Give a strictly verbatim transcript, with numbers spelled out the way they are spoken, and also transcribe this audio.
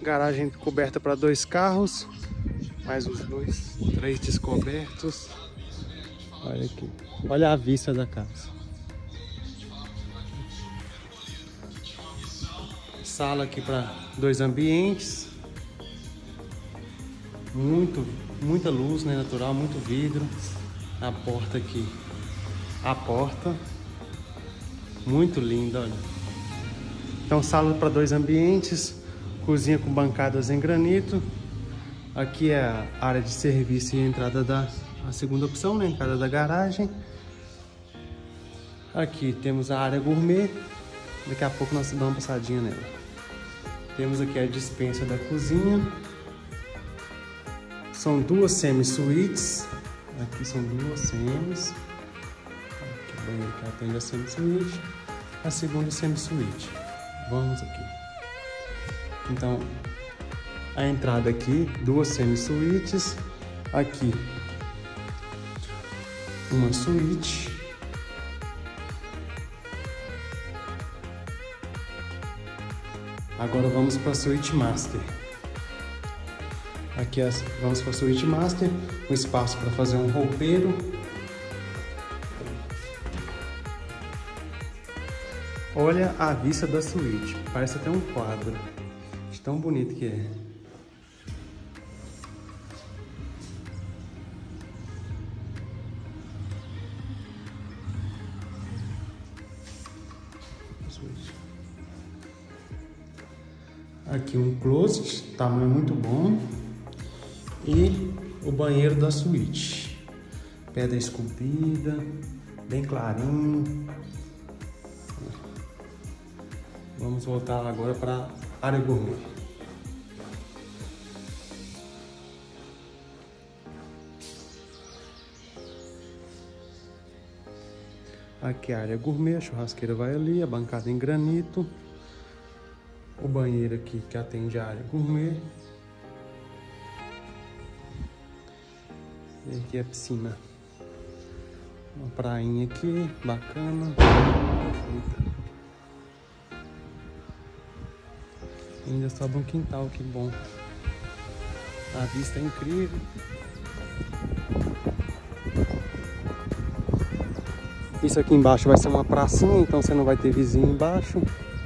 Garagem coberta para dois carros. Mais os dois, três descobertos. Olha aqui. Olha a vista da casa. Sala aqui para dois ambientes. Muito, muita luz, né, natural, muito vidro. A porta aqui. A porta. Muito linda, olha. Então, sala para dois ambientes. Cozinha com bancadas em granito. Aqui é a área de serviço e entrada da a segunda opção, né? Entrada da garagem. Aqui temos a área gourmet. Daqui a pouco nós damos uma passadinha nela. Temos aqui a despensa da cozinha. São duas semi-suítes. Aqui são duas semis. Aqui o banheiro que atende a semi-suíte. A segunda semi-suíte. Vamos aqui. Então, a entrada aqui, duas semi-suítes. Aqui, uma suíte. Agora vamos para a suíte master. Aqui as, vamos para a suíte master, um espaço para fazer um roupeiro. Olha a vista da suíte, parece até um quadro, de tão bonito que é. Aqui um closet, tamanho muito bom. E o banheiro da suíte. Pedra esculpida, bem clarinho. Vamos voltar agora para a área gourmet. Aqui a área gourmet, a churrasqueira vai ali, a bancada em granito. O banheiro aqui que atende a área gourmet. E aqui a piscina. Uma prainha aqui, bacana. Eita. Ainda sobe um quintal, que bom. A vista é incrível. Isso aqui embaixo vai ser uma pracinha, então você não vai ter vizinho embaixo.